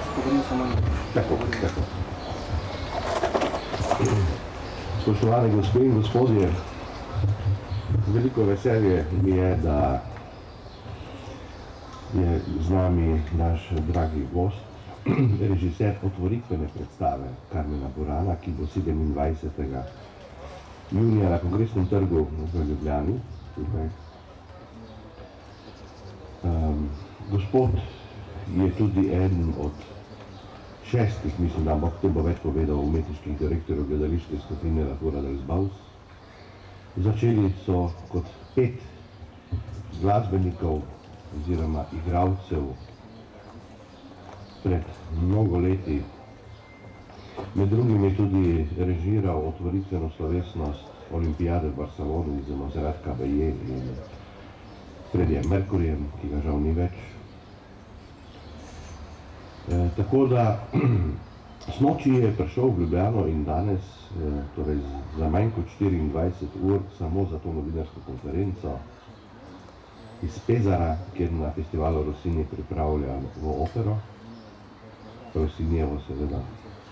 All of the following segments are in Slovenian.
govorim samo nekaj. Tako. Spoštovane gospe in gospodje, veliko veselje mi je, da je z nami naš dragi gost, režiser otvoritvene predstave Karmena Burana, ki bo 27. junija na Kongresnem trgu v Ljubljani. Gospod je tudi eden od 6, mislim, da bo več povedal, umetniških direktorjev gledališke skupine La Fura dels Baus. Začeli so kot 5 glasbenikov oziroma igralcev pred mnogo leti. Med drugim je tudi režiral otvoritveno slovesnost Olimpijade v Barceloni z Montserrat Caballé in Freddiem Mercuryjem, ki ga žal ni več. Tako da snoči je prišel v Ljubljano in danes, torej za manj kot 24 ur, samo za to novinarsko konferenco iz Pesara, kjer na festivalu Rossini pripravlja v opero, Rossinijevo seveda.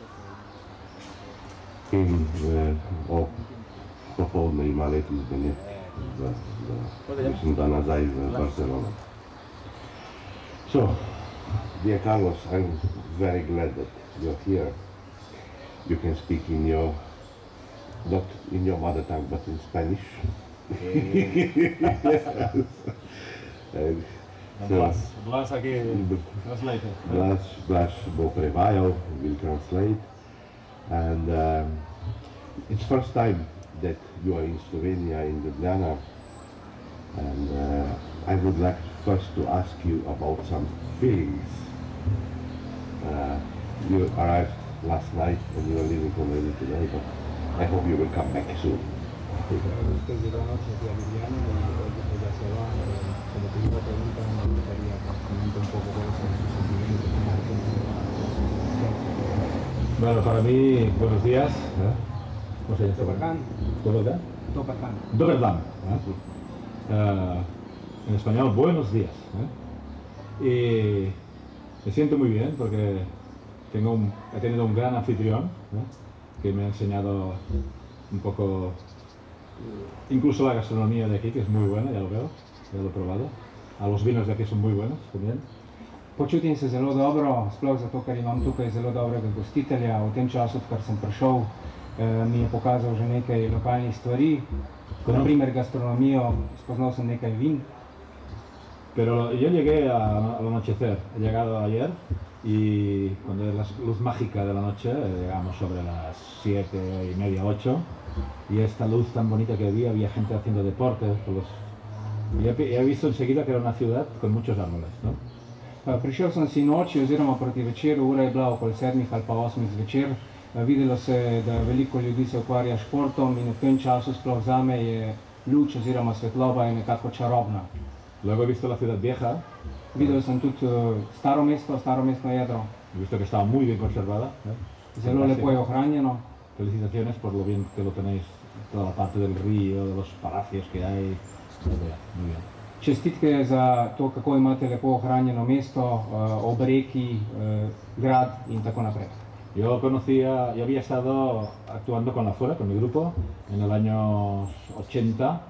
In popoldne ima let izbenet, mislim, da nazaj v Barcelono. So, dear Carlos, I'm very glad that you're here. You can speak in your, not in your mother tongue, but in Spanish. Blas aquí translator. Blas bo prevajal, will translate. And it's first time that you are in Slovenia, in Ljubljana. And I would like first to ask you about some feelings. You arrived last night and you are leaving already today, but I hope you will come back soon. Bueno, para mí, buenos días. ¿Cómo se llama? Dobar dan. En español, buenos días. Y me siento muy bien porque he tenido un gran anfitrión que me ha enseñado un poco, incluso la gastronomía de aquí, que es muy buena, ya lo veo, ya lo he probado. Los vinos de aquí son muy buenos también. Počutim se zelo dobro, sploh zato, ker imam tukaj zelo dobrega gostitelja. V tem času, odkar sem prišel, mi je pokazal že nekaj lokalnih stvari, naprimer gastronomijo, spoznal sem nekaj vin. Pero yo llegué al anochecer, he llegado ayer y cuando es la luz mágica de la noche, llegamos sobre las 7:30, 8, y esta luz tan bonita que había gente haciendo deporte, y he visto enseguida que era una ciudad con muchos árboles, ¿no? Prišel sem sinoči oziroma proti večeru, ura je bila okoli 7 ali pa 8 zvečer. Videlo se je, da veliko ljudi se ukvarja s športom in v tem času sploh zame je luč oziroma svetloba je nekako čarobna. Luego he visto la ciudad vieja. Videl sem tudi staro mestno jedro. He visto que estaba muy bien conservada. Zelo lepo je ohranjeno. Felicitaciones por lo bien que lo tenéis, toda la parte del río, de los palacios que hay. Muy bien. Čestitke za to, kako imate lepo ohranjeno mesto, ob reki, grad in tako naprej. Yo había estado actuando con La Fura, con mi grupo, en el año 80,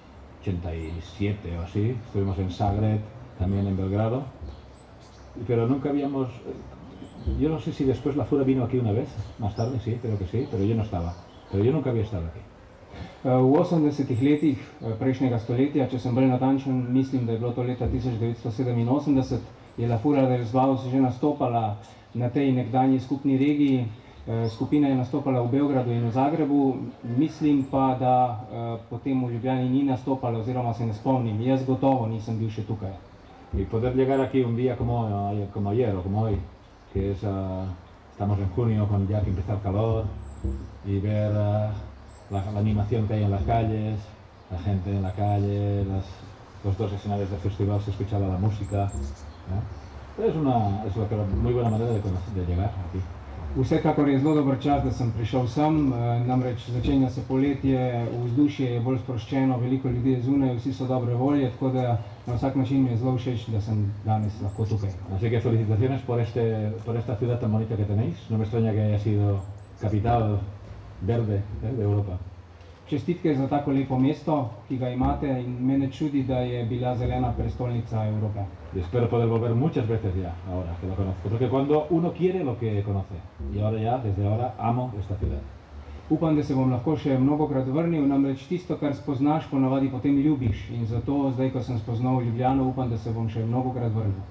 87 o así. Estuvimos en Zagreb, también en Belgrado, pero nunca habíamos... Yo no sé si después La Fura vino aquí una vez, más tarde, sí, creo que sí, pero yo no estaba. Pero yo nunca había estado aquí. V 80-ih letih prejšnjega stoletja, če sem bolj natančen, mislim, da je bilo to leta 1987, je La Fura dels Baus že nastopala na tej nekdanji skupni regiji. Skupina je nastopala v Beogradu in v Zagrebu, mislim pa, da potem v Ljubljani ni nastopala oziroma se ne spomnim. Jaz gotovo nisem bil še tukaj. Y poder llegar aquí un día como ayer o como hoy, que es, estamos en junio, con ya que empieza el calor, y ver la animación que hay en las calles, la gente en la calle, los dos escenarios del festival, se escuchaba la música, ¿no? Es una muy buena manera de llegar aquí. Vsekakor je zelo dober čas, da sem prišel sem, namreč začenja se poletje, vzdušje je bolj sproščeno, veliko ljudi je zunaj, vsi so dobre volje, tako da na vsak način mi je zelo všeč, da sem danes lahko tukaj. Así que felicitaciones por esta ciudad tan bonita que tenéis. No me extraña que haya sido capital verde de Europa. Čestitke za tako lepo mesto, ki ga imate, in mene čudi, da je bila zelena prestolnica Evrope. Y espero poder volver muchas veces ya, ahora que lo conozco. Porque cuando uno quiere lo que conoce. Y ahora ya, desde ahora, amo esta ciudad. Upam, da se bom lahko še mnogokrat vrnil, namreč tisto, kar spoznaš, ponavadi potem ljubiš. In zato, zdaj, ko sem spoznal Ljubljano, upam, da se bom še mnogokrat vrnil.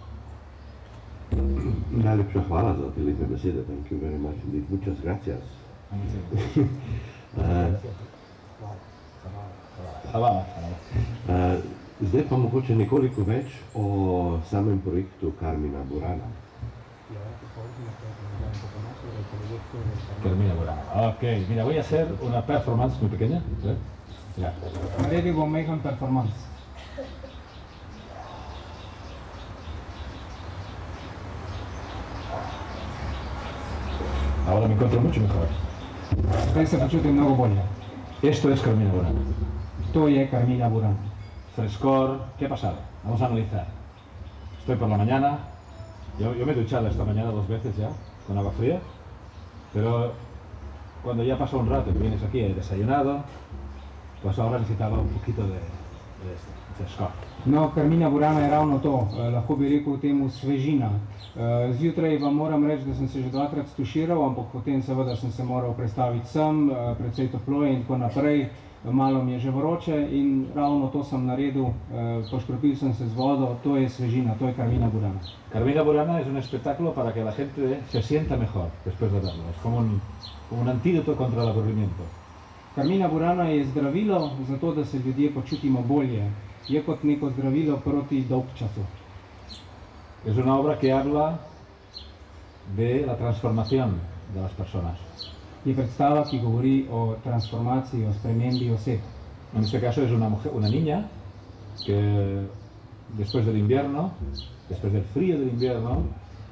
Najlepša hvala za te lepe besede. Thank you very much indeed. Muchas gracias. Zdaj pa mogoče nekoliko več o samem projektu Carmina Burana. Carmina Burana. Ok, mira, voy a hacer una performance muy pequeña. Ya. Naredil bom majhen performance. Ahora me encuentro mucho mejor. Zdaj se počutim mnogo bolje. Esto es Carmina Burana. To je Carmina Burana. Frescor, ¿qué ha pasado? Vamos a analizar. Estoy por la mañana, yo me he duchado esta mañana 2 veces ya, con agua fría, pero cuando ya pasó un rato que vienes aquí, he desayunado, pues ahora necesitaba un poquito de frescor. No, Carmina Burana je ravno to, lahko bi rekel temu svežina. Zjutraj vam moram reči, da sem se že 2-krat stuširal, ampak potem seveda sem se moral prestaviti sem, precej toplo in tako naprej. Malo mi je že vroče in ravno to sem naredil, poškropil sem se z vodo, to je svežina, to je Carmina Burana. Carmina Burana es un espectáculo para que la gente se sienta mejor después de verlo, es como un antídoto contra el aburrimiento. Carmina Burana je zdravilo za to, da se ljudje počutimo bolje, je kot neko zdravilo proti dolgčasu. Es una obra que habla de la transformación de las personas. Je predstava, ki govori o transformaciji, o spremembi oseb. En este caso es una niña que después del invierno, después del frío del invierno,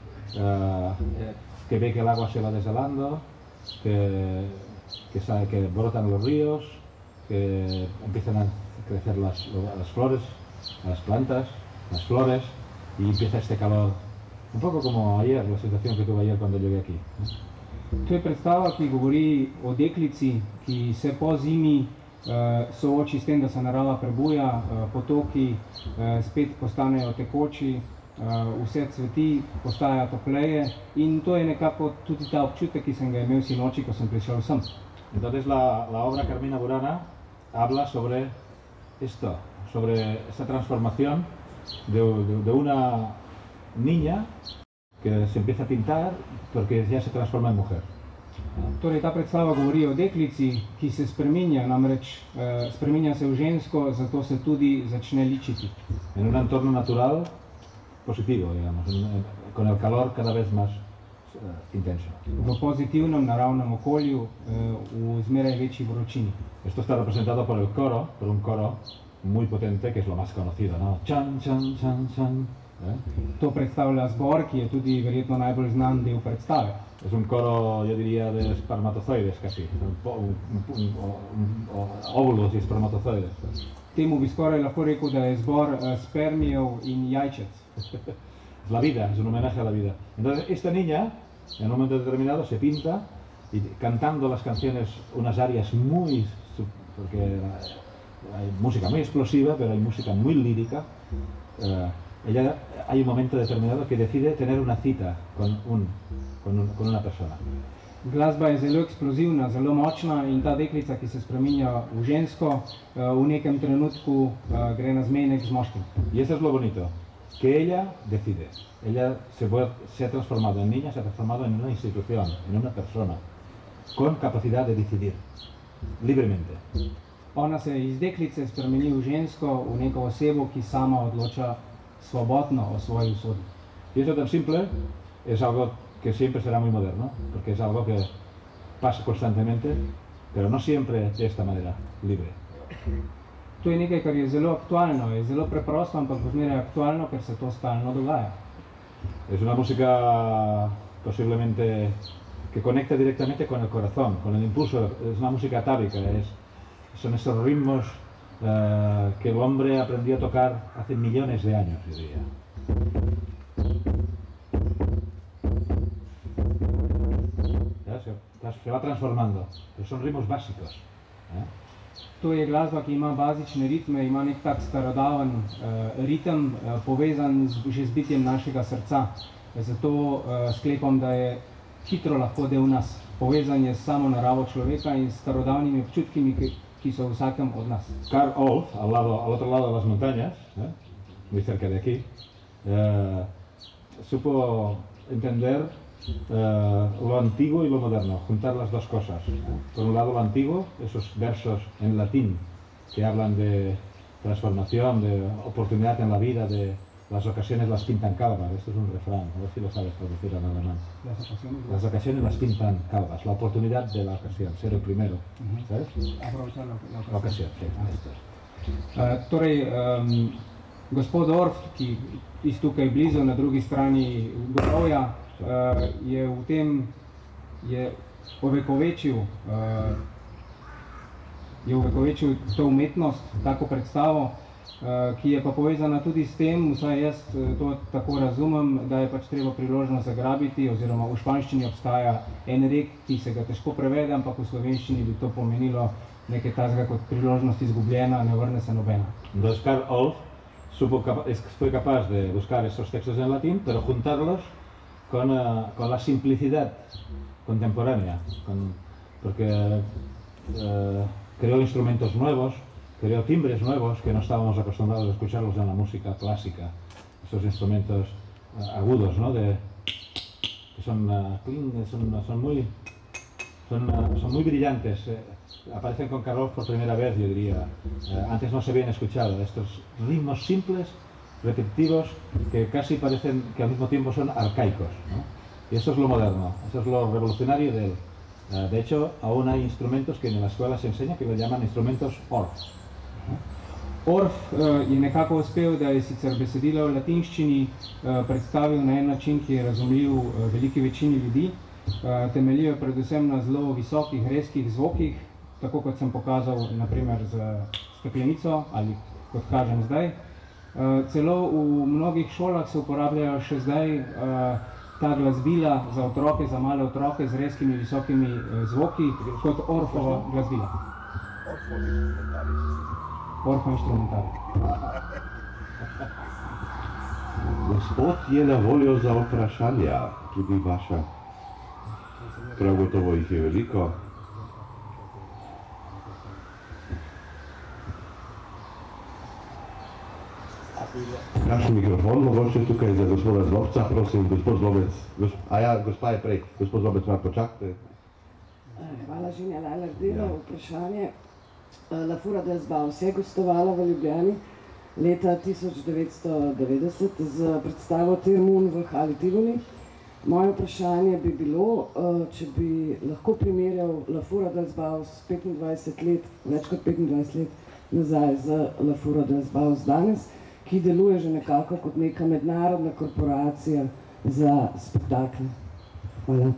que ve que el agua se va deshelando, que sabe que brotan los ríos, que empiezan a crecer las flores, las plantas, las flores, y empieza este calor, un poco como ayer, la situación que tuve ayer cuando llegué aquí. To je predstava, ki govori o deklici, ki se po zimi sooči s tem, da se narava prebuja, potoki spet postanejo tekoči, vse cveti, postaja topleje in to je nekako tudi ta občutek, ki sem ga imel sinoči, ko sem prišel sem. Entonces la obra Carmina Burana habla sobre esto, sobre esta transformación de una niña que se empieza a pintar porque ya se transforma en mujer. Torej, ta predstava govori o deklici, ki se spreminja, namreč spreminja se v žensko, zato se tudi začne ličiti. En un entorno natural positivo, digamos, con el calor cada vez más intenso. V pozitivnem naravnem okolju, v zmeraj večji vročini. Esto está representado por el coro, por un coro muy potente, que es lo más conocido, ¿no? Chan, chan, chan, chan. To predstavlja zbor, ki je tudi verjetno najbolj znan del predstave. Es un coro, yo diría, de espermatozoides casi, óvulos y espermatozoides. Temu bi skoraj lahko rekel, da je zbor spermijev in jajčec. Es la vida, es un homenaje a la vida. Entonces, esta niña, en un momento determinado, se pinta y cantando las canciones, unas arias muy... porque hay música muy explosiva, pero hay música muy lírica. Ella hay un momento determinado que decide tener una cita con una persona. Glasba je zelo eksplozivna, zelo močna in ta deklica, ki se spreminja v žensko, v nekem trenutku gre na zmenek z moškim. Y eso es lo bonito, que ella decide. Ella se ha transformado en niña, se ha transformado en una institución, en una persona, con capacidad de decidir, libremente. Ona se iz deklice spremeni v žensko, v neko osebo, ki sama odloča svobodno o svoji usodi. Y eso tan simple es algo que siempre será muy moderno, porque es algo que pasa constantemente, pero no siempre de esta manera, libre. To je nekaj, kar je zelo aktualno, je zelo preprosto, ampak zmeraj aktualno, ker se to stalno dogaja. Es una música posiblemente que conecta directamente con el corazón, con el impulso. Es una música atávica, son esos ritmos que el hombre aprendió a tocar hace millones de años, yo diría. Se va transformando, pero son ritmos básicos. To je glasba, ki ima bazične ritme, ima nek tak starodaven ritem, povezan že z bitjem našega srca. Zato sklepam, da je hitro lahko del nas. Povezan je s samo naravo človeka in s starodavnimi občutki, ki so v vsakem od nas. Carl Orff, al otro lado de las montañas, muy cerca de aquí, supo entender lo antiguo y lo moderno, juntar las dos cosas. Por un lado lo antiguo, esos versos en latín que hablan de transformación, de oportunidad en la vida, de las ocasiones las pintan calvas. Esto es un refrán, a ver si lo sabes traducir en alemán. Las ocasiones las pintan calvas, la oportunidad de la ocasión, ser el primero, ¿sabes? Aprovechar La ocasión, sí, esto es. Torej, gospod Orff, ki je tukaj blizu, na drugi strani Gorovja, je v tem ovekovečil to umetnost, tako predstavo, ki je pa povezana tudi s tem, vsaj jaz to tako razumem, da je pač treba priložnost zagrabiti, oziroma v španščini obstaja en rek, ki se ga težko prevede, ampak v slovenščini bi to pomenilo nekaj takega kot priložnost izgubljena, ne vrne se nobena. Entonces Carl Orff fue capaz de buscar esos textos en latín, pero juntarlos con la simplicidad contemporánea, porque creó instrumentos nuevos, creó timbres nuevos que no estábamos acostumbrados a escucharlos en la música clásica, esos instrumentos agudos, ¿no? Que son muy brillantes, aparecen con Carl Orff por primera vez, yo diría. Antes no se habían escuchado estos ritmos simples, repetitivos, que casi parecen que al mismo tiempo son arcaicos, ¿no? Y eso es lo moderno, eso es lo revolucionario de él. De hecho, aún hay instrumentos que en la escuela se enseña que le llaman instrumentos Orff. Orff je nekako uspel, da je sicer besedilo v latinščini predstavil na en način, ki je razumljiv veliki večini ljudi. Temeljijo predvsem na zelo visokih, rezkih zvokih, tako kot sem pokazal naprimer z steklenico ali kot kažem zdaj. Celo v mnogih šolah se uporabljajo še zdaj ta glasbila za otroke, za male otroke z rezkimi visokimi zvoki kot Orffova glasbila. Orffov instrumentarij. Gospod je na voljo za vprašanja, tudi vaša. Prav gotovo jih je veliko. Kakšen mikrofon mogoče tukaj za gospoda Zlobca, prosim, gospod Zlobec. Gospa je prej, gospod Zlobec ima počakajte. Hvala, Ženja Lajler. Vprašanje. La Fura dels Baus je gostovala v Ljubljani leta 1990 z predstavo Termun v Hali Tivoli. Moje vprašanje bi bilo, če bi lahko primerjal La Fura dels Baus 25 let, več kot 25 let nazaj z La Fura dels Baus danes, ki deluje že nekako kot neka mednarodna korporacija za spektakle. Hvala.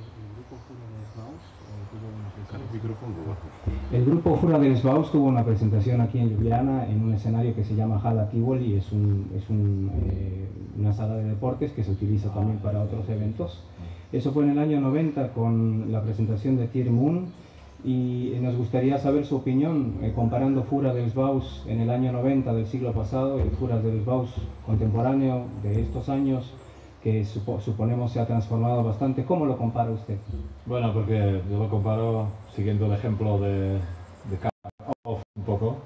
El grupo Fura dels Baus tuvo una presentación aquí en Ljubljana en un escenario que se llama Hala Tivoli, es una sala de deportes que se utiliza también para otros eventos. Eso fue en el año 90 con la presentación de Termun y nos gustaría saber su opinión comparando Fura dels Baus en el año 90 del siglo pasado y el Fura dels Baus contemporáneo de estos años, que suponemos se ha transformado bastante. ¿Cómo lo compara usted? Bueno, porque yo lo comparo siguiendo el ejemplo de Carl Orff un poco,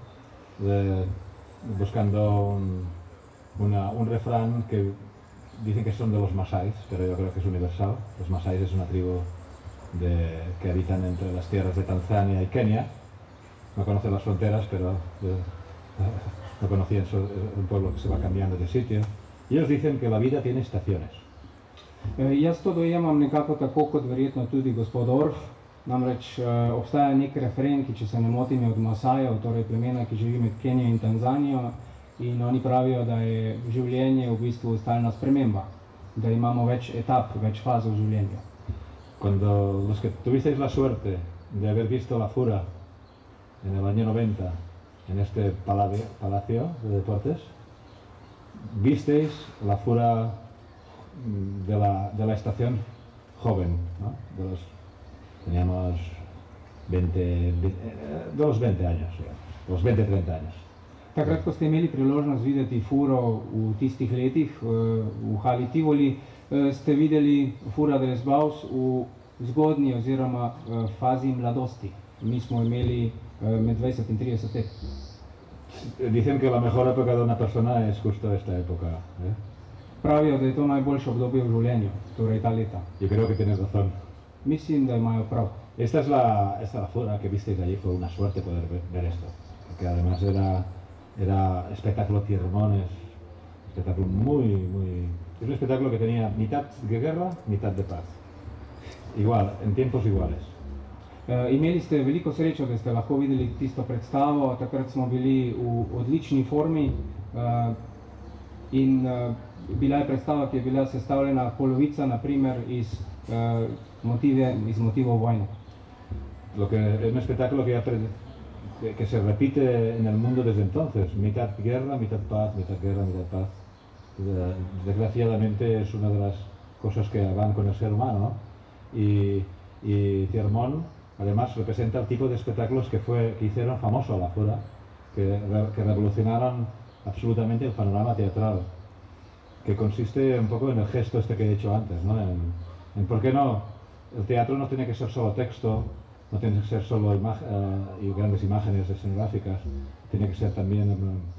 buscando un refrán que dicen que son de los masáis, pero yo creo que es universal. Los masáis es una tribu que habitan entre las tierras de Tanzania y Kenia. No conocen las fronteras, pero no conocían un pueblo que se va cambiando de sitio. Y ellos dicen que la vida tiene estaciones. Jaz to dojemam nekako tako kot verjetno tudi gospod Orff. Namreč obstaja nek refren, ki če se ne motim je od Masajev, torej plemena, ki živi med Kenijo in Tanzanijo, in oni pravijo, da je življenje v bistvu stalna sprememba. da imamo več etap, več faz v življenju. Cuando los que tuvisteis la suerte de haber visto la Fura en el año 90 en este palacio de deportes, visteis la Fura de la estación joven, ¿no? Teníamos 20 años, los 20-30 años. Takrat, ko ste imeli priložnost videti Furo v tistih letih v hali Tivoli, ste videli Fura de Les Baus v zgodnji oziroma fazi mladosti. Mi smo imeli med 20 in 30 let. Dicen que la mejor época de una persona es justo esta época, ¿eh? Pravijo, da je to najboljše obdobje v življenju, torej ta leta. Yo creo que tienes razón. Mislim, da imajo prav. Esta es la Fura que visteis allí, fue una suerte poder ver esto, porque además era espectáculo Tiermón, espectáculo es un espectáculo que tenía mitad de guerra, mitad de paz, igual, en tiempos iguales. Imeli ste veliko srečo, da ste lahko videli tisto predstavo, takrat smo bili v odlični formi in bila je predstava, ki je bila sestavljena polovica, naprimer, iz motivov vojne. Es un espectáculo que se repite en el mundo desde entonces, mitad guerra, mitad paz, mitad guerra, mitad paz. Desgraciadamente es una de las cosas que van con el ser humano, ¿no? Y Tiermón además representa el tipo de espectáculos que hicieron famoso a la Fura, que revolucionaron absolutamente el panorama teatral, que consiste un poco en el gesto este que he dicho antes, ¿no? En por qué no, el teatro no tiene que ser solo texto, no tiene que ser solo y grandes imágenes escenográficas, tiene que ser también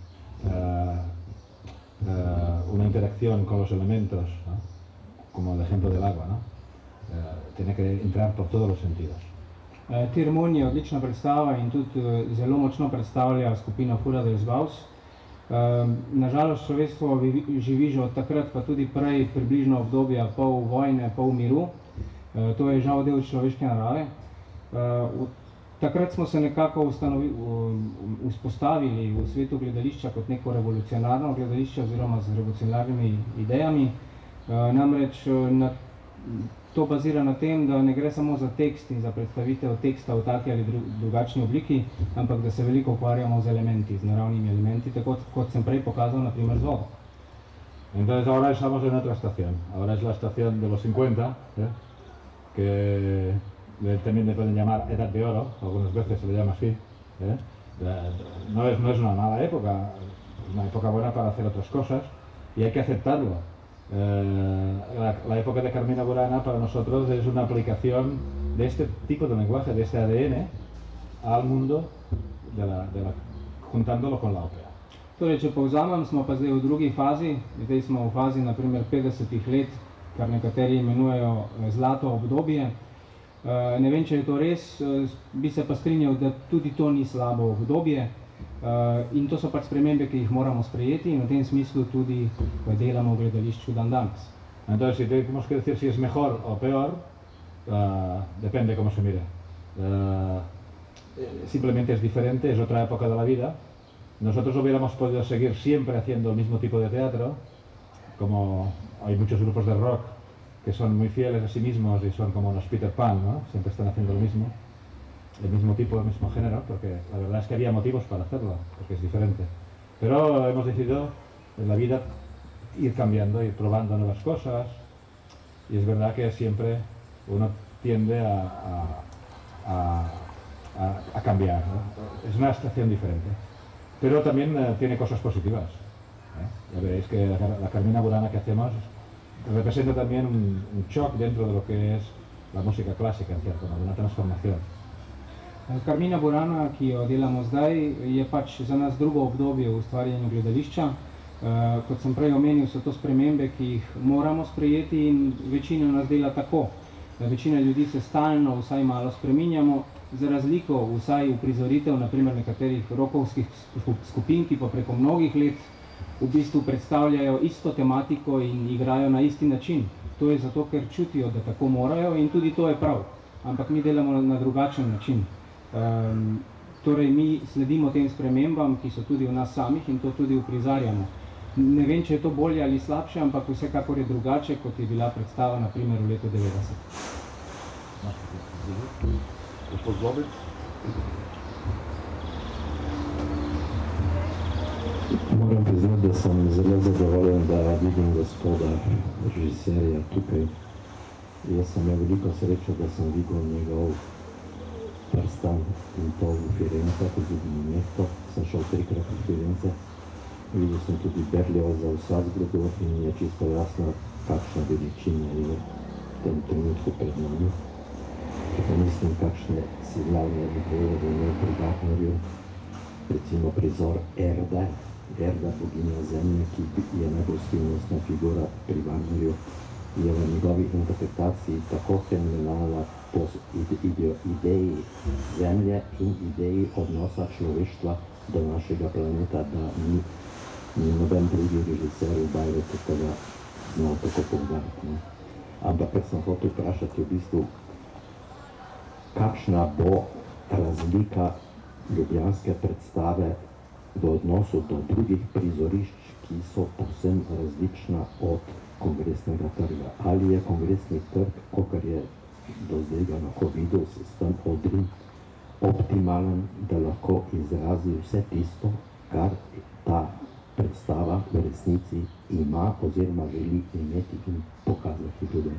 una interacción con los elementos, ¿no? Como el ejemplo del agua, ¿no? Tiene que entrar por todos los sentidos. Tiermón je odlična predstava in tudi zelo močno predstavlja skupino Fura de Les Baus. Nažalost, človeštvo živi že od takrat, pa tudi prej, približno obdobja pol vojne, pol miru. To je žal del človeške narave. Takrat smo se nekako vzpostavili v svetu gledališča kot neko revolucionarno gledališče oziroma z revolucionarnimi idejami. Namreč to bazira na tem, da ne gre samo za tekst in za predstavitev teksta v taki ali drugačni obliki, ampak da se veliko ukvarjamo z elementi, z naravnimi elementi, tako kot sem prej pokazal, na primer z vodo. Entonces ahora estamos en otra estación, ahora es la estación de los 50, que también le pueden llamar Edad de Oro, algunas veces se le llama así. No es una mala época, es una época buena para hacer otras cosas y hay que aceptarlo. La época de Carmina Burana para nosotros es una aplicación de este tipo de lenguaje, de este ADN, al mundo, juntándolo con la ópera. Torej, če povzamem, smo pa zdaj v drugi fazi, zdaj smo v fazi naprimer 50 let, kar nekateri imenujejo zlato obdobje. Ne vem, če je to res, bi se pa strinjal, da tudi to ni slabo obdobje. In to so pač spremembe, ki jih moramo sprejeti in v tem smislu tudi delamo v gledališču dandanes. Entonces, si tenemos que decir si es mejor o peor, depende cómo se mire. Simplemente es diferente, es otra época de la vida. Nosotros hubiéramos podido seguir siempre haciendo el mismo tipo de teatro, como hay muchos grupos de rock que son muy fieles a sí mismos y son como unos Peter Pan, ¿no? Siempre están haciendo lo mismo. El mismo tipo, el mismo género, porque la verdad es que había motivos para hacerlo, porque es diferente. Pero hemos decidido en la vida ir cambiando, ir probando nuevas cosas, y es verdad que siempre uno tiende a cambiar, ¿no? Es una estación diferente, pero también tiene cosas positivas, ¿eh? Ya veréis que la Carmina Burana que hacemos representa también un shock dentro de lo que es la música clásica, en cierto modo, una transformación. Carmina Burana, ki jo delamo zdaj, je pač za nas drugo obdobje v ustvarjanju gledališča. Kot sem prej omenil, so to spremembe, ki jih moramo sprejeti in večina nas dela tako. Večina ljudi se stalno vsaj malo spreminjamo, za razliko vsaj uprizoritev naprimer nekaterih rockovskih skupin, ki pa preko mnogih let v bistvu predstavljajo isto tematiko in igrajo na isti način. To je zato, ker čutijo, da tako morajo in tudi to je prav. Ampak mi delamo na drugačen način. Torej, mi sledimo tem spremembam, ki so tudi v nas samih in to tudi uprizarjamo. Ne vem, če je to bolje ali slabše, ampak vsekakor je drugače, kot je bila predstava na primer v letu 90. Gospod Zobec? Moram priznati, da sem zelo zadovoljen, da vidim gospoda režiserja tukaj. Jaz sem imel veliko srečo, da sem videl njegov prstan in to v Firence, tudi v Mehto. Sem šel 3-krat v Firence. Videl sem tudi Berlioza v Salzburgu in je čisto jasno, kakšna veličina je v tem trenutku pred nami. Če pa mislim, kakšne signalne ideje je imel pri Wagnerju, recimo prizor Erda, boginja zemlje, ki je najbolj skrivnostna figura pri Wagnerju, je v njegovi interpretaciji tako fenomenalna po ideji zemlje in ideji odnosa človeštva do našega planeta, da ni noben drugi režiser v Bayreuthu tega znal tako poudariti. Ampak kar sem hotel vprašati v bistvu, kakšna bo razlika ljubljanske predstave v odnosu do drugih prizorišč, ki so povsem različna od Kongresnega trga. Ali je Kongresni trg, kakor je do zdaj ga lahko videl, s tem odrim optimalen, da lahko izrazi vse tisto, kar ta predstava v resnici ima oziroma želi imeti in pokazati ljudem.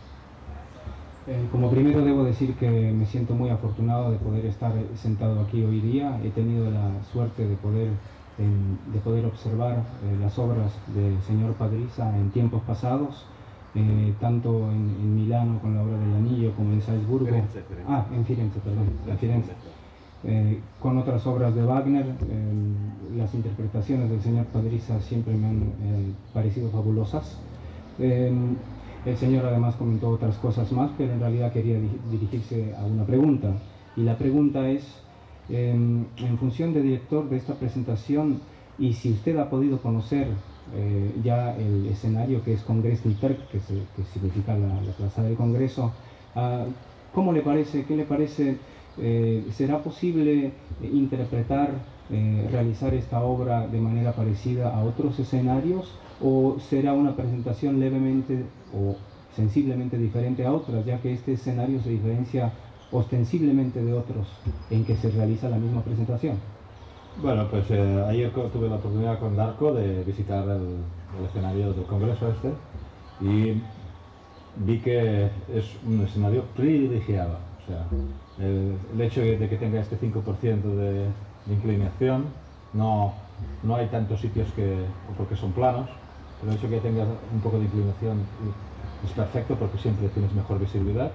Como primero debo decir que me siento muy afortunado de poder estar sentado aquí hoy día. He tenido la suerte de poder observar las obras del señor Padriza en tiempos pasados, tanto en Milano con la obra del Anillo como en Salzburgo. En Firenze, perdón, en Firenze. Con otras obras de Wagner, las interpretaciones del señor Padriza siempre me han parecido fabulosas. El señor además comentó otras cosas más, pero en realidad quería dirigirse a una pregunta. Y la pregunta es, en función de director de esta presentación, y si usted ha podido conocer ya el escenario que es Kongresni trg, que significa la plaza del Congreso, ¿cómo le parece, qué le parece, será posible interpretar, realizar esta obra de manera parecida a otros escenarios? ¿O será una presentación levemente o sensiblemente diferente a otras, ya que este escenario se diferencia ostensiblemente de otros en que se realiza la misma presentación? Bueno, pues ayer tuve la oportunidad con Darko de visitar el escenario del Congreso y vi que es un escenario privilegiado. O sea, el hecho de que tenga este 5% de inclinación, no hay tantos sitios porque son planos. El hecho de que tengas un poco de inclinación es perfecto porque siempre tienes mejor visibilidad.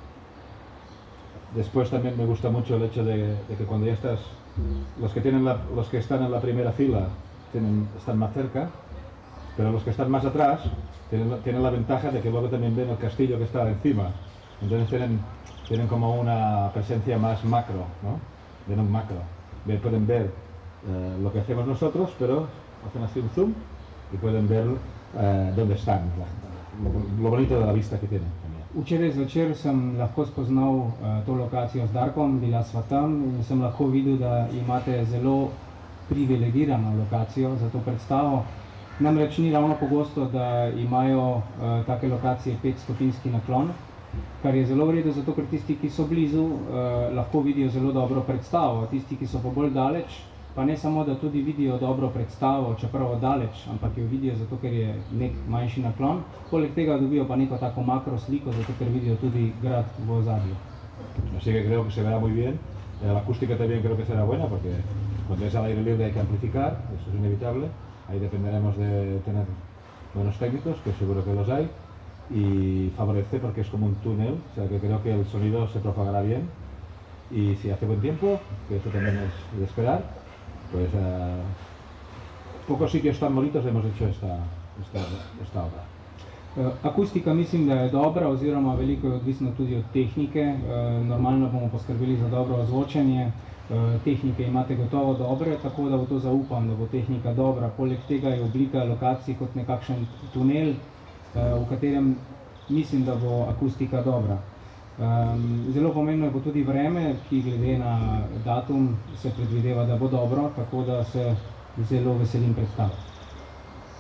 Después también me gusta mucho el hecho de que cuando ya estás, los que están en la primera fila están más cerca, pero los que están más atrás tienen la ventaja de que luego también ven el castillo que está encima. Entonces tienen como una presencia más macro, ¿no? Ven un macro. Pueden ver lo que hacemos nosotros, pero hacen así un zoom y pueden ver dónde están, lo bonito de la vista que tienen. Včeraj zvečer sem lahko spoznal to lokacijo z Darkom, bila sva tam in sem lahko videl, da imate zelo privilegirano lokacijo za to predstavo. Namreč ni ravno pogosto, da imajo take lokacije 5-stopinjski naklon, kar je zelo v redu, zato ker tisti, ki so blizu, lahko vidijo zelo dobro predstavo. Tisti, ki so pa bolj daleč, pa ne samo, da tudi vidijo dobro predstavo, čeprav daleč, ampak jo vidijo zato, ker je nek manjši naklon. Poleg tega dobijo pa neko tako makro sliko, zato ker vidijo tudi grad v ozadju. Así que creo que se verá muy bien. La acústica también creo que será buena, porque cuando es al aire libre hay que amplificar, eso es inevitable. Ahí dependeremos de tener buenos técnicos, que seguro que los hay, y favorece porque es como un túnel, o sea que creo que el sonido se propagará bien. Y si hace buen tiempo, que eso también es de esperar, pues pocos sitios tan bonitos hemos hecho esta obra. Akustika mislim, da je dobra, oziroma veliko je odvisno tudi od tehnike. Normalno bomo poskrbeli za dobro ozvočenje. Tehnike imate gotovo dobre, tako da v to zaupam, da bo tehnika dobra. Poleg tega je oblika lokacij kot nekakšen tunel, v katerem mislim, da bo akustika dobra. Zelo pomembno je bo tudi vreme, ki glede na datum se predvideva, da bo dobro, tako da se zelo veselim predstave.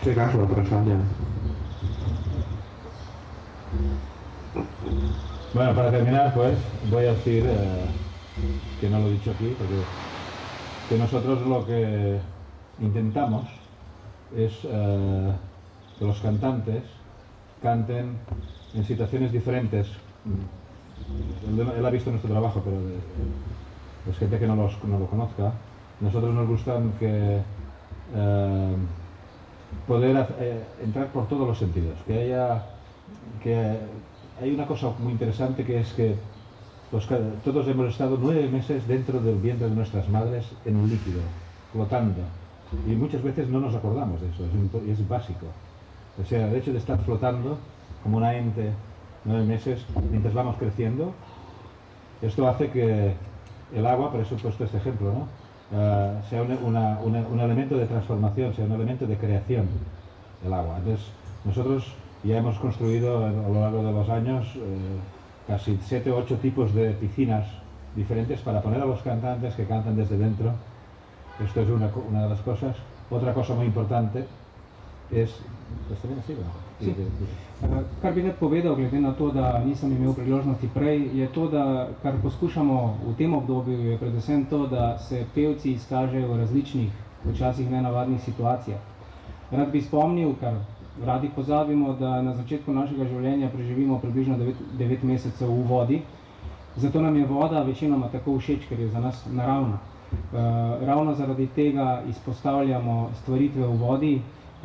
Še kakšno vprašanje? Bueno, para terminar, pues, voy a decir, que no lo he dicho aquí, porque que nosotros lo que intentamos es que los cantantes canten en situaciones diferentes. Él ha visto nuestro trabajo, pero pues gente que no lo conozca, nosotros nos gustan que poder entrar por todos los sentidos, que hay una cosa muy interesante, que es que todos hemos estado 9 meses dentro del vientre de nuestras madres en un líquido, flotando, y muchas veces no nos acordamos de eso, es básico. O sea, el hecho de estar flotando como una ente 9 meses mientras vamos creciendo, esto hace que el agua, por eso he puesto este ejemplo, ¿no? Sea un elemento de transformación, sea un elemento de creación, el agua. Entonces, nosotros ya hemos construido a lo largo de los años casi 7 o 8 tipos de piscinas diferentes para poner a los cantantes que cantan desde dentro. Esto es una de las cosas. Otra cosa muy importante es... ¿Está bien así, no? Sí. Kar bi rad povedal, glede na to, da nisem imel priložnosti prej, je to, da kar poskušamo v tem obdobju, je predvsem to, da se pevci izkažejo v različnih, včasih nenavadnih situacijah. Rad bi spomnil, kar radi pozabimo, da na začetku našega življenja preživimo približno 9 mesecev v vodi. Zato nam je voda večinoma tako všeč, ker je za nas naravna. Ravno zaradi tega izpostavljamo stvaritve v vodi.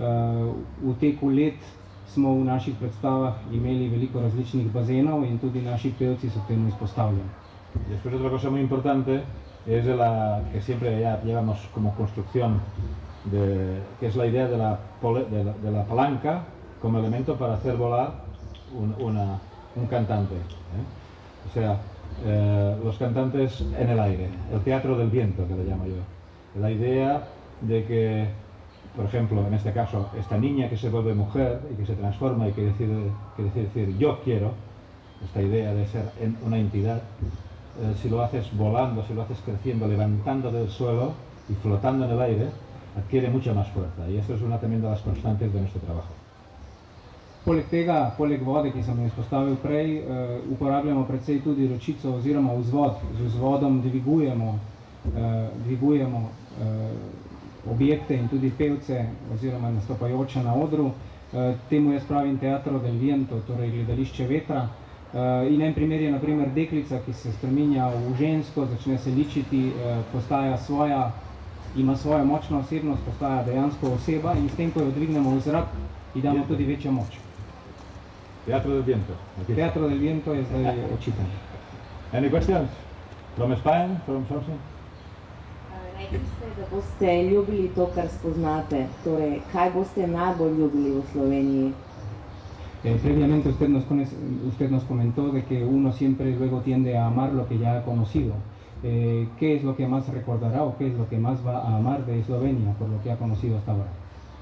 V teku let smo v naših predstavah imeli veliko različnih bazenov in tudi naši pevci so temu izpostavljeni. Después otra cosa muy importante es que siempre ya llevamos como construcción, que es la idea de la palanca como elemento para hacer volar un cantante. O sea, los cantantes en el aire, el teatro del viento, que le llamo yo. La idea de que, por ejemplo, en este caso, esta niña que se vuelve mujer y que se transforma y que decide decir yo quiero, esta idea de ser una entidad, si lo haces volando, si lo haces creciendo, levantando del suelo y flotando en el aire, adquiere mucha más fuerza, y esto es una también de las constantes de nuestro trabajo. Poleg tega, poleg vode, ki sem jo izpostavil prej, uporabljamo predvsej tudi ročico oziroma vzvod. Z vzvodom dvigujemo objekte in tudi pevce oziroma nastopajoče na odru. Temu jaz pravim teatro del viento, torej gledališče vetra. In en primer je naprimer deklica, ki se spreminja v žensko, začne se ličiti, postaja ima svojo močno osebnost, postaja dejansko oseba, in s tem, ko jo dvignemo v zrak, ji damo tudi večjo moč. Teatro del viento. Teatro del viento je zdaj očiten. Any questions? From Spain? From something? Rekli ste, da boste ljubili to, kar spoznate. Torej, kaj boste najbolj ljubili v Sloveniji? Previamente usted nos comentó de que uno siempre luego tiende a amar lo que ya ha conocido. ¿Qué es lo que más recordará o qué es lo que más va a amar de Eslovenia por lo que ha conocido hasta ahora?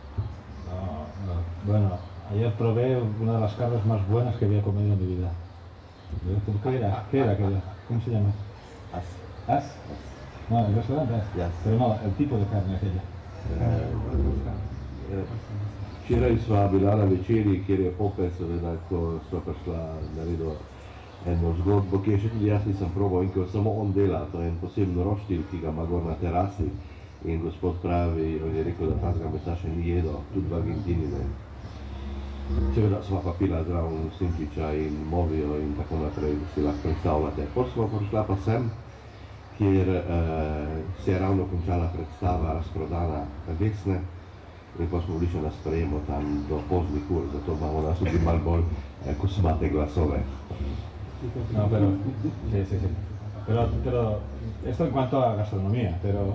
Bueno, ayer probé una de las carnes más buenas que había comido en mi vida. ¿Qué era aquella? ¿Cómo se llama? ¿As? No, el restaurante As. Pero no, el tipo de carne aquella. Včeraj sva bila na večerji, kjer je Pope, seveda, ko sva prišla naredila eno zgodbo, ki je še tudi jaz nisem probal in ko samo on dela, to je en poseben roštilj, ki ga ima gor na terasi, in gospod pravi, on je rekel, da tazga mesa še ni jedel, tudi v Argentini ne. Seveda sva pa pila zraven Simčiča in Movijo in tako naprej, si lahko predstavljate. Potem sva prišla pa sem, kjer se je ravno končala predstava razprodana Vesne, in pa smo bili še na sprejemu tam do poznih ur, zato imamo nas tudi malo bolj kosmate glasove. No, pero, sí. Pero esto en cuanto a gastronomía, pero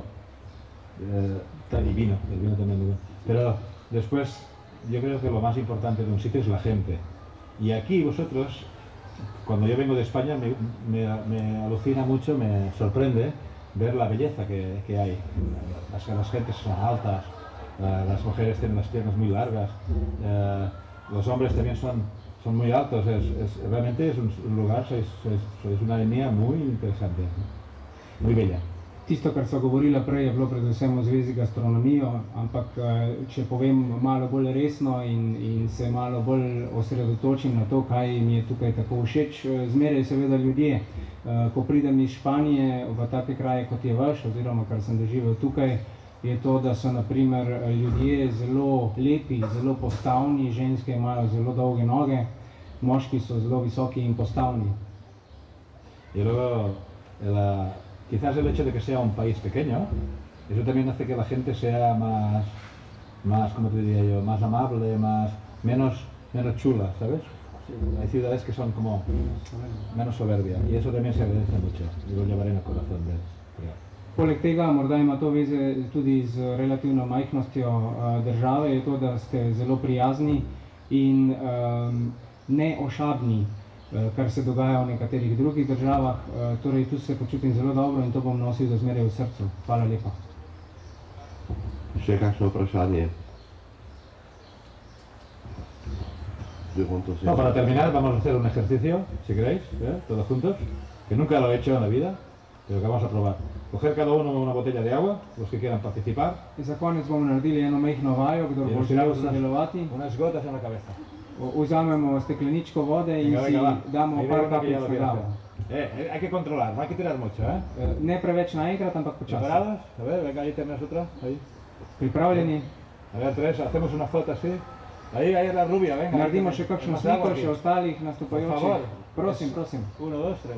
y vino, el vino también muy bueno. Pero después, yo creo que lo más importante de un sitio es la gente. Y aquí vosotros, cuando yo vengo de España, me alucina mucho, me sorprende ver la belleza que hay. Las gentes son altas, las mujeres tienen las piernas muy largas, los hombres también son muy altos, realmente es un lugar, sois una etnia muy interesante, muy bella. Tisto, kar so govorila prej, je bilo predvsem v zvezi z gastronomijo, ampak če povem malo bolj resno in se malo bolj osredotočim na to, kaj mi je tukaj tako všeč, zmeraj seveda ljudje. Ko pridem iz Španije v take kraje, kot je vaš, oziroma kar sem doživel tukaj, je to, da so na primer ljudje zelo lepi, zelo postavni, ženske imajo zelo dolge noge, moški so zelo visoki in postavni. Y luego, quizás el hecho de que sea un país pequeño, eso también hace que la gente sea más, ¿cómo te diría yo?, más amable, menos chula, ¿sabes? Hay ciudades que son como menos soberbia y eso también se agradece mucho y lo llevaré en el corazón de él, creo. Poleg tega, morda ima to veze tudi z relativno majhnostjo države, je to, da ste zelo prijazni in neošabni, kar se dogaja v nekaterih drugih državah. Torej, tu se počutim zelo dobro in to bom nosil za zmeraj v srcu. Hvala lepa. Še kakšno vprašanje? No, para terminar, vamos a hacer un ejercicio, si queréis, todos juntos, que nunca lo he hecho en la vida, pero que vamos a probar. Coger cada uno una botella de agua, los que quieran participar. Za konec bomo naredili eno majhno vajo, kdo bo želel sodelovati. Unas gotas en la cabeza. Vzamemo stekleničko vode in si damo par kapljic na glavo. Hay que controlar, no hay que tirar mucho, Ne preveč naenkrat, ampak počasi. ¿Preparados? A ver, venga, ahí tenés otra. Ahí. Pripravljeni? A ver, tres, hacemos una foto así. Ahí es la rubia, venga. Naredimo še kakšno sliko, še ostalih nastopajočih. Prosim, prosim. 1, 2, 3.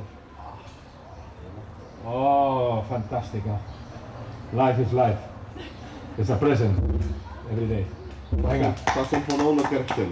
Oh, fantástica. Life is life. It's a present. Every day. Venga. Pa sem ponovno krščen.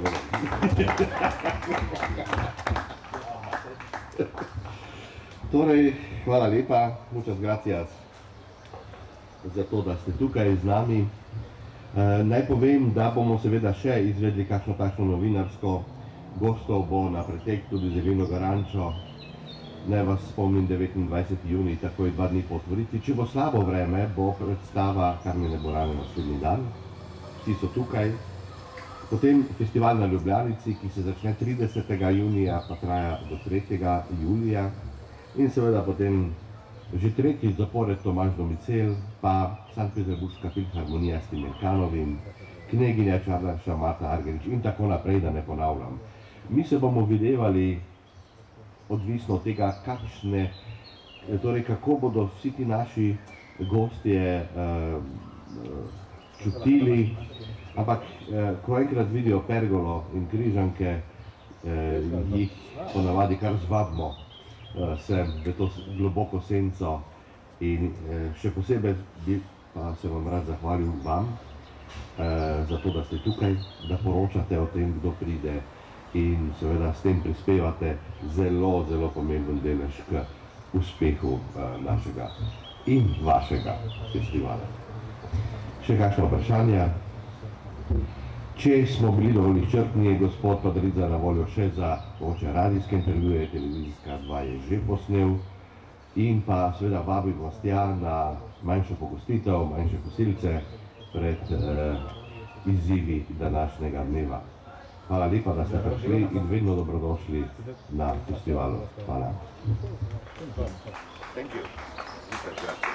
Torej, hvala lepa, muchas gracias za to, da ste tukaj z nami. Naj povem, da bomo seveda še izvedli kakšno takšno novinarsko. Gostov bo na pretek tudi z Elino Garančo. Naj vas spomnim, 29. junij, takoj 2 dni po otvoritvi. Če bo slabo vreme, bo predstava Carmine Burane naslednji dan. Vsi so tukaj. Potem festival na Ljubljanici, ki se začne 30. junija, pa traja do 3. julija. In seveda potem že 3. zapored Tomaž Domicel, pa Sankt-Peterburška filharmonija s Timirkanovim, kneginja Čardaša Marta Argerič in tako naprej, da ne ponavljam. Mi se bomo videvali odvisno od tega, torej kako bodo vsi ti naši gostje čutili, ampak ko enkrat vidijo pergolo in križanke, jih ponavadi kar zvabimo sem v to globoko senco in še posebej bi pa se vam rad zahvalil vam za to, da ste tukaj, da poročate o tem, kdo pride in seveda s tem prispevate zelo, zelo pomemben delež k uspehu našega in vašega festivala. Še kakšno vprašanje? Če smo bili dovolj izčrpni, gospod Padarica na voljo še za radijske intervjuje, televizijska 2 je že posnel in pa seveda vabim vas tja na manjšo pogostitev, manjše kosilce pred izzivi današnjega dneva. Hvala lepa, da ste prišli in vedno dobrodošli na festivalu. Hvala. Thank you.